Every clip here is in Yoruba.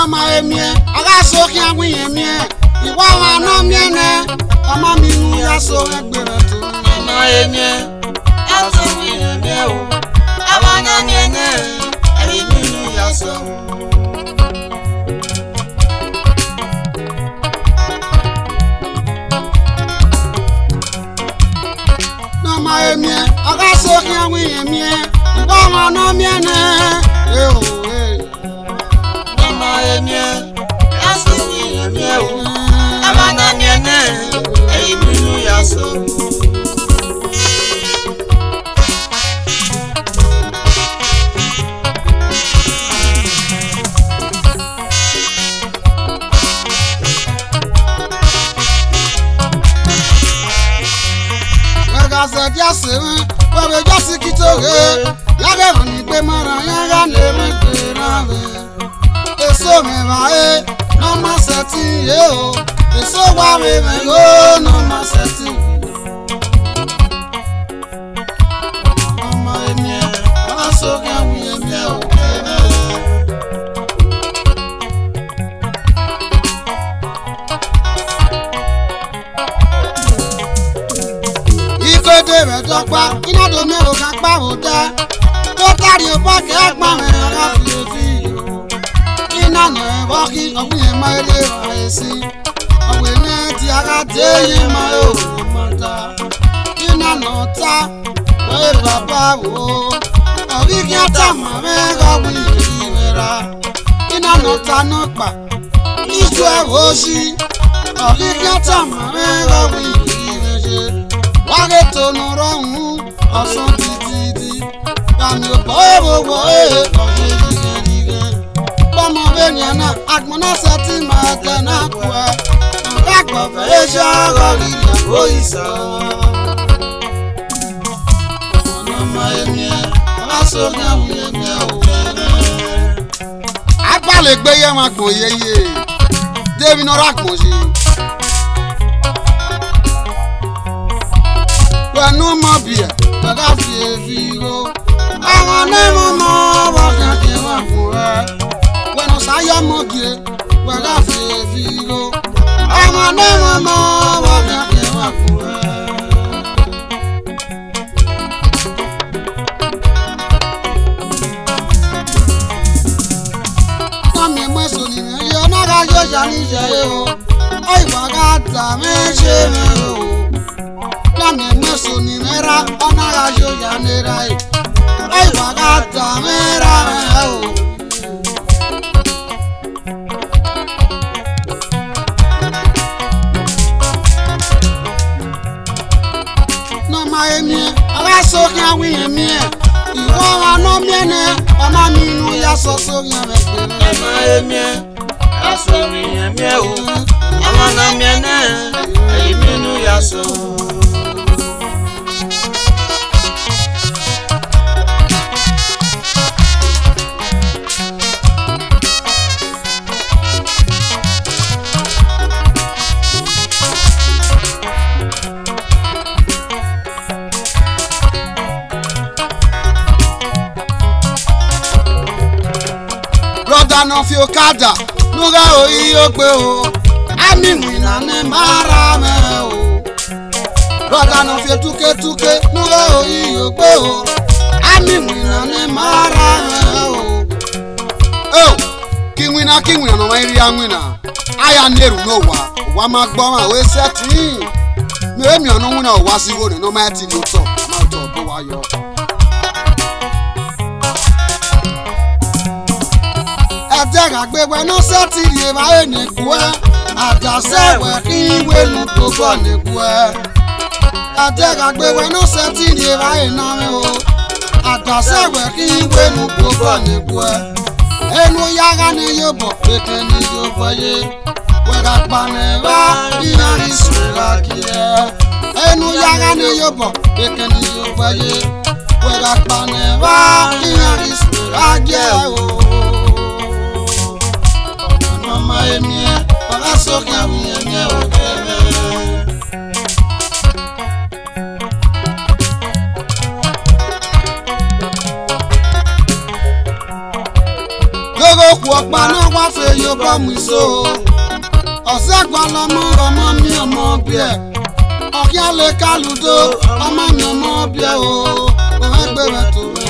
no my me, I got so can we me. You want no me, a mammy, you are so happy to my me. I saw we me, I want a name, and you are so. I got so can we me. You want no me, no my me. I saw we me. I want a name, and you are so. Yes, well, we just get away. Yaga, when you pay money, Yaga, never get away. It's so many, no more setting, yo. It's so why we go, no more setting. Oh, my dear, I'm so can we Dọ́gba iná tó ní òkà pa òdá tó kárí ọ̀pá kí á gbọ́n rẹ̀ ọ̀rá fìlèfì iná nà ẹ̀wọ́ kí ọ̀gbìn yẹn máa lé ọ̀rẹ́ sí ọ̀gbìn ní ti ara dé yẹn máa yóò lè mọ̀ ta iná nà ta lóye bàbá wò ọ̀rí kí á tà mà mẹ́rọ ọ̀gbìn yìí rẹ̀ra iná nà ta náà pa ìjọ ẹ̀wọ̀ sí ọ̀rí kí á tà mà mẹ́rọ ọ̀gbìn yìí rẹ̀ ṣe. Wage to no wrong, ọ̀sán títí. Kàmi òpó èwòwò ọ̀ṣẹ́ dìgẹ̀dìgẹ̀. Bọ́mọ bẹ́ẹ̀ni náà, àgbọ̀nà sẹ́tì máa tẹ̀ náà kú ẹ. Nǹkan àgbọ̀fẹ́ iṣẹ́ ọ̀rọ̀ ìrìn àgbo ìsọ̀. Ọ̀nà ọmọ ẹ̀mí ẹ̀, ọ̀làsókè àwọn ẹ̀mí ẹ̀ ò wẹ̀rẹ̀. Agbálẹ̀ gbé yẹ́ wọn gbọ̀n yeye. Débi náà rà gbọ̀n sí. No more beer, but I feel I want never more what I can want for her. When I say I'm okay, but I feel I want never more what I can want for her. Come here, my son, you're not a Johnny Jayo. I forgot to mention you. Nami meso ni mera onaga joya nerai ai wagata mera o no maemi ala so kan wi emi iwo wa no miene ona mi nu ya so so yan me pe maemi aso wi emi o ona na miene ai mi nu ya so. No fi okada nuga oyi ogbe o ami mwina ne mara me o brother no fi tuke nuga oyi ogbe o ami mwina ne mara me o kinwina no mai ri anwina aya neru no wa ma gbo ma we setting me mi onu wina o wa si wo no ma ti lo to ma to bo wa yo. Adega gbegbe no seti ye ba eniku e adasewe iwe nu gbogbo niku e Adega gbegbe no seti ye ba ename o adasewe iwe nu gbogbo niku e enu yaga ni yobo peke ni yobo ye wega paneva iyari swela kie enu yaga ni yobo peke ni yobo ye wega paneva iyari swela kie o Emi, para so que a minha o Gogo kuokpa na wafe yo bomu so. Ose gba lomo ọmọ mi ọmọ bie. Okia le kaludo ọmọ mi ọmọ bie o. O egbe we to me.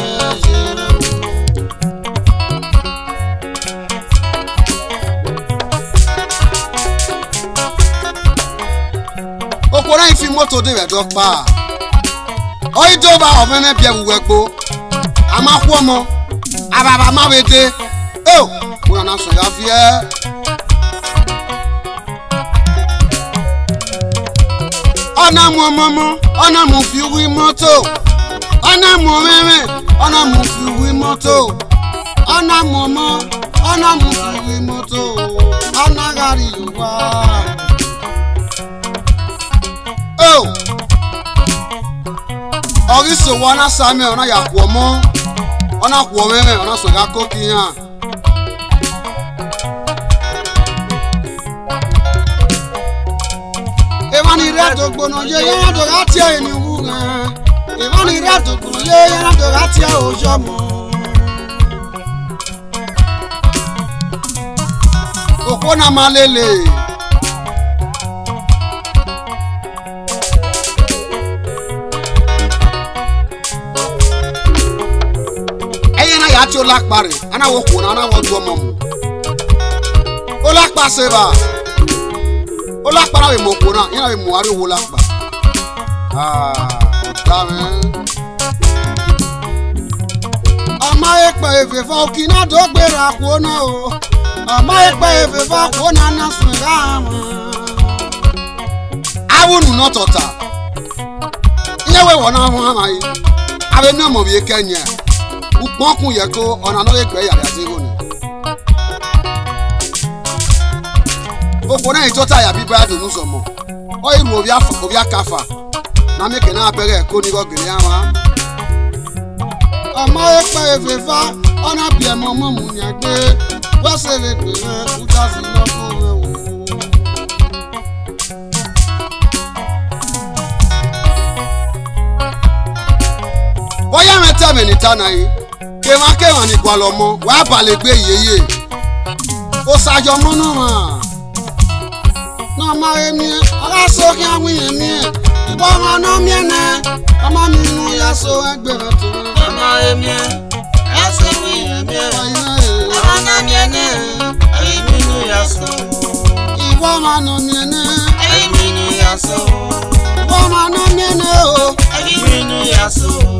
Okora ifi moto de we dokpa. Oidoba ofeme bie wuwegbo. Amaku omo. Ababa mawede. Oh, we na so ya vie. Ona mu momo, ona mu fi wi moto. Ona mu meme, ona mu fi wi moto. Ona momo, ona mu fi wi moto. Ona gari wa. Oh. Oriso wana same ona ya kuomo. Ona kuomeme ona so ga koki han. Emani reto gbono ye yana do gatia eni wu gan. Emani reto gbono ye yana do gatia ojomo. Okona malele. Ati olakpare ana woko na ana wodu omo mu olakpa seba olakpa na we moko na ina we mu ari wo lakpa otame ama epe efefa okina do gbera ko na o ama epe efefa ko na na sunga awunu no tota iye we wona ho amayi abe no mo bi Kenya Ukpokun yeko ona no egbe yare ati ho ni. Opo na itota ya biba do nuso mo. O iru obi akafa. Na meke na abere ko ni go gele awa. Omo epe efefa ona bi e mo mo mu nyagbe. Wa se le pe uja si no ko we wo. Oya meta me ni tanayi. Kewa ni gwalomo wa bale gbe yeye o sajo mono ma na ma emi ara so ki awin emi ibo ma no mi ene ama mi nu ya so egbe to ma emi ese wi emi ama na mi ene emi nu ya so ibo ma no mi ene emi nu ya so ibo ma no mi ene o emi nu ya so